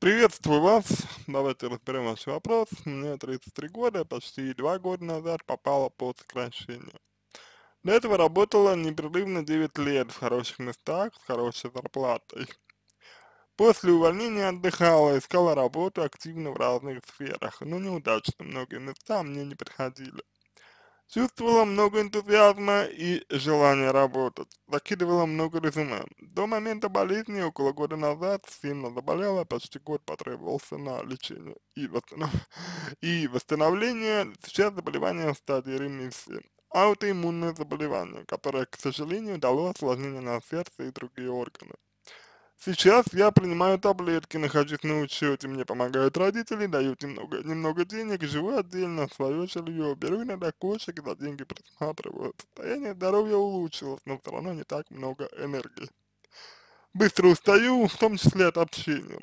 Приветствую вас. Давайте разберем ваш вопрос. Мне 33 года, почти 2 года назад попала по сокращению. До этого работала непрерывно 9 лет в хороших местах с хорошей зарплатой. После увольнения отдыхала, искала работу активно в разных сферах, но неудачно, многие места мне не подходили. Чувствовала много энтузиазма и желания работать, закидывала много резюме. До момента болезни, около года назад, сильно заболела, почти год потребовался на лечение и восстановление. Сейчас заболевание в стадии ремиссии. Аутоиммунное заболевание, которое, к сожалению, дало осложнение на сердце и другие органы. Сейчас я принимаю таблетки, нахожусь на учете, мне помогают родители, дают немного денег, живу отдельно, свое жилье, беру иногда кошек, за деньги присматриваю. Состояние здоровья улучшилось, но все равно не так много энергии. Быстро устаю, в том числе от общения.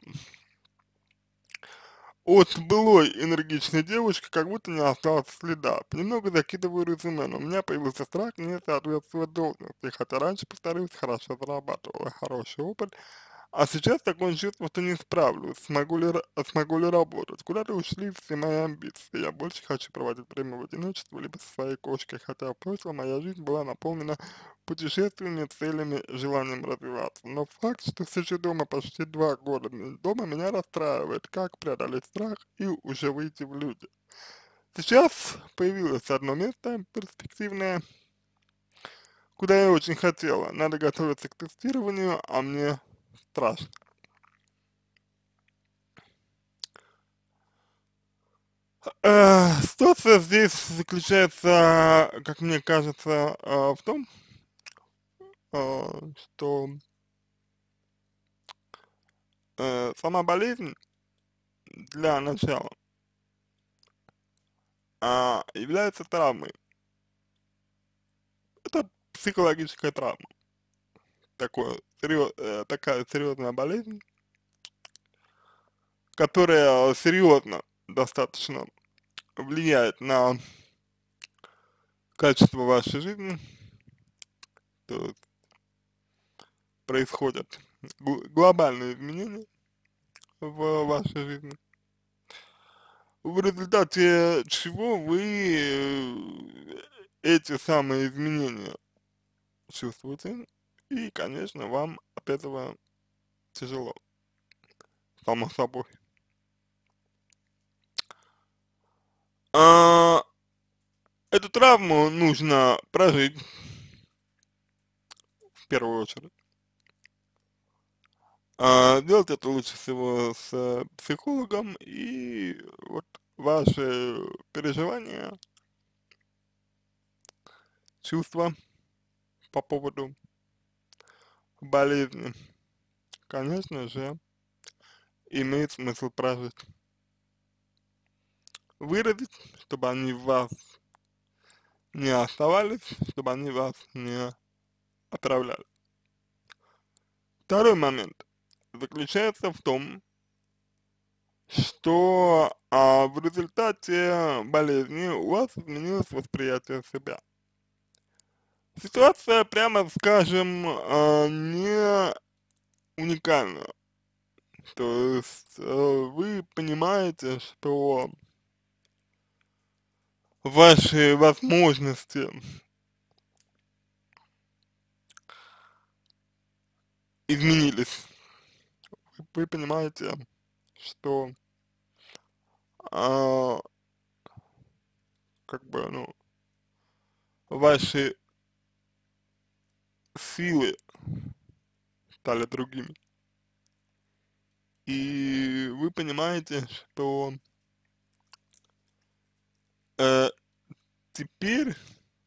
От былой энергичной девушки как будто не осталось следа. Понемногу закидываю резюме, но у меня появился страх не соответствовать должности, хотя раньше, повторюсь, хорошо зарабатывала, хороший опыт. А сейчас такое чувство, что не справлюсь, смогу ли работать. Куда-то ушли все мои амбиции. Я больше хочу проводить время в одиночестве, либо со своей кошкой, хотя в прошлом моя жизнь была наполнена путешествиями, целями, желанием развиваться. Но факт, что сижу дома почти 2 года, дома меня расстраивает, как преодолеть страх и уже выйти в люди. Сейчас появилось одно место перспективное, куда я очень хотела. Надо готовиться к тестированию, а мне страшно. Ситуация здесь заключается, как мне кажется, в том, что сама болезнь для начала является травмой. Это психологическая травма. Такая серьезная болезнь, которая серьезно достаточно влияет на качество вашей жизни, то есть происходят глобальные изменения в вашей жизни, в результате чего вы эти самые изменения чувствуете, и, конечно, вам от этого тяжело, само собой. А, Эту травму нужно прожить в первую очередь. Делать это лучше всего с психологом, и вот ваши переживания, чувства по поводу болезни, конечно же, имеет смысл прожить. Выразить, чтобы они в вас не оставались, чтобы они вас не отравляли. Второй момент заключается в том, что в результате болезни у вас изменилось восприятие себя. Ситуация, прямо скажем, не уникальна. То есть вы понимаете, что ваши возможности изменились. Вы понимаете, что а, как бы, ну, ваши силы стали другими. И вы понимаете, что э, теперь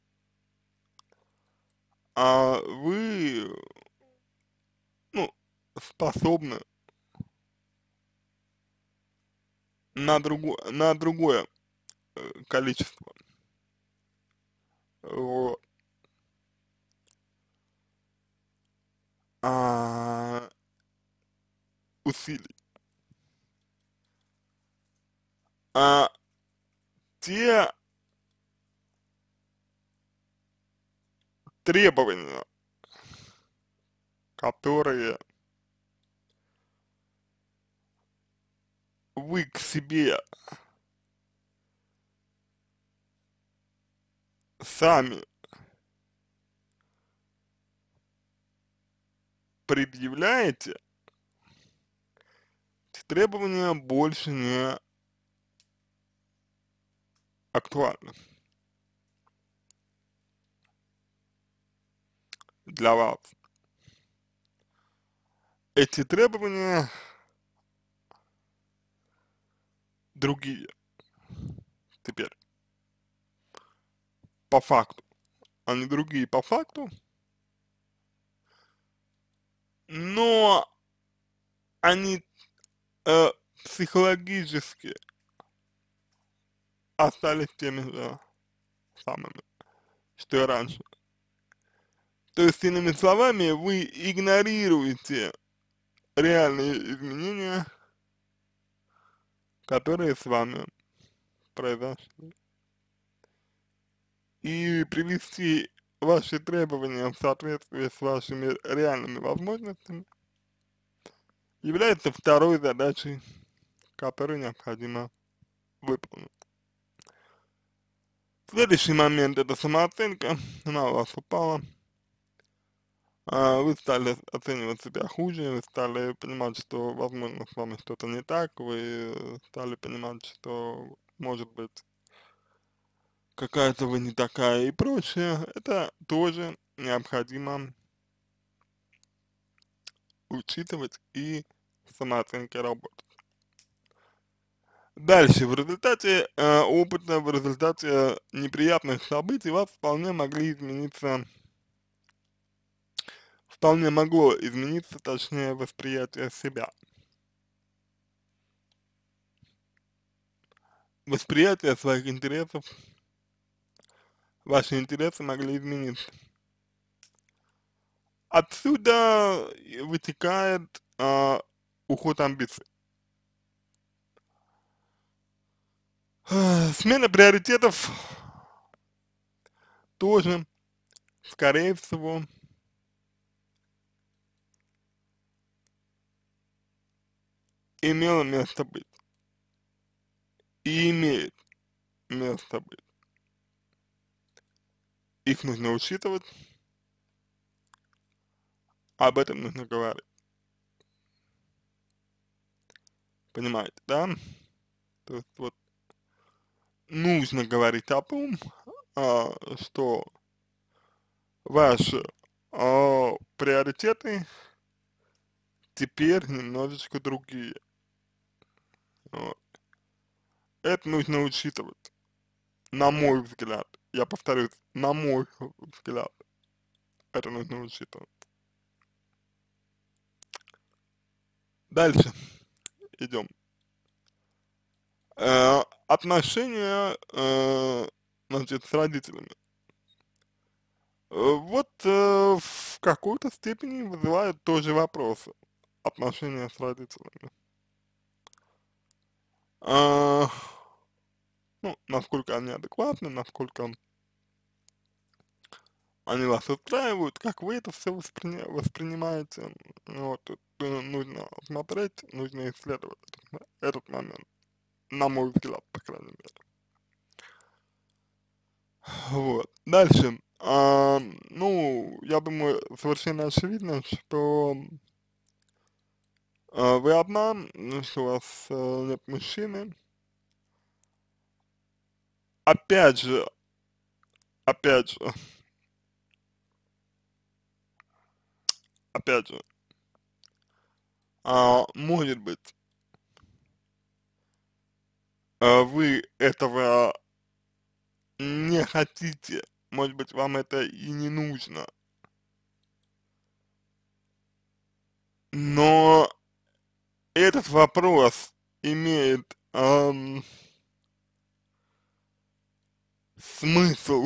вы, ну, способны на другое количество вот, а, усилий. А те требования, которые вы к себе сами предъявляете, требования больше не актуальны для вас. Эти требования другие теперь, по факту. Они другие по факту, но они психологически остались теми же самыми, что и раньше. То есть, иными словами, вы игнорируете реальные изменения, которые с вами произошли. И привести ваши требования в соответствии с вашими реальными возможностями является второй задачей, которую необходимо выполнить. Следующий момент — это самооценка, она у вас упала, вы стали оценивать себя хуже, вы стали понимать, что, возможно, с вами что-то не так, вы стали понимать, что, может быть, какая-то вы не такая и прочее. Это тоже необходимо учитывать и с самооценкой работать. Дальше, в результате опыта, в результате неприятных событий у вас вполне могло измениться, точнее, восприятие себя. Восприятие своих интересов, ваши интересы могли измениться. Отсюда вытекает уход амбиций. Смена приоритетов тоже, скорее всего, имела место быть и имеет место быть. Их нужно учитывать, об этом нужно говорить. Понимаете, да? То есть вот нужно говорить о том, что ваши приоритеты теперь немножечко другие. Вот. Это нужно учитывать, на мой взгляд. Я повторюсь, на мой взгляд, это нужно учитывать. Дальше идем. Отношения, значит, с родителями. Вот в какой-то степени вызывают тоже вопросы отношения с родителями. А, ну, насколько они адекватны, насколько они вас устраивают, как вы это все воспринимаете. Вот, тут нужно смотреть, нужно исследовать этот момент, на мой взгляд, по крайней мере. Вот. Дальше. Ну, я думаю, совершенно очевидно, что вы одна, что у вас нет мужчины. Опять же, опять же, опять же, может быть, вы этого не хотите, может быть, вам это и не нужно, но этот вопрос имеет смысл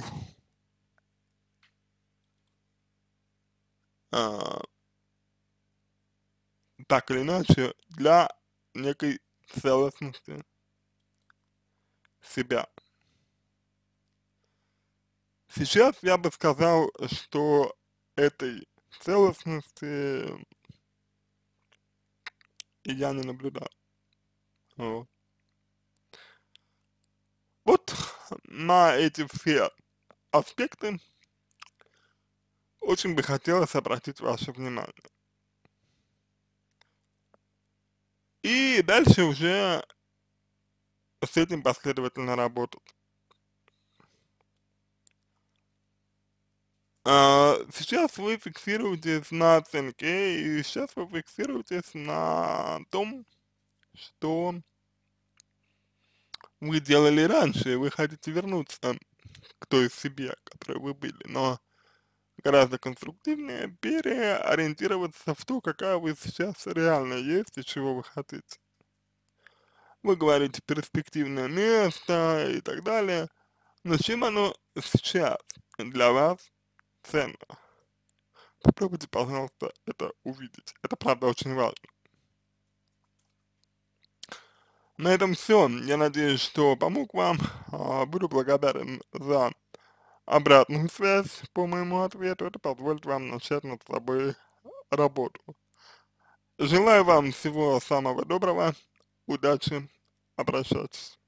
а, так или иначе для некой целостности себя. Сейчас я бы сказал, что этой целостности я не наблюдаю. Вот. Вот на эти все аспекты очень бы хотелось обратить ваше внимание. И дальше уже с этим последовательно работать. Сейчас вы фиксируетесь на оценке, и сейчас вы фиксируетесь на том, что вы делали раньше, и вы хотите вернуться к той себе, которой вы были, но гораздо конструктивнее переориентироваться в то, какая вы сейчас реально есть и чего вы хотите. Вы говорите перспективное место и так далее, но чем оно сейчас для вас ценно? Попробуйте, пожалуйста, это увидеть. Это правда очень важно. На этом все. Я надеюсь, что помог вам. Буду благодарен за обратную связь по моему ответу. Это позволит вам начать над собой работу. Желаю вам всего самого доброго. Удачи. Обращайтесь.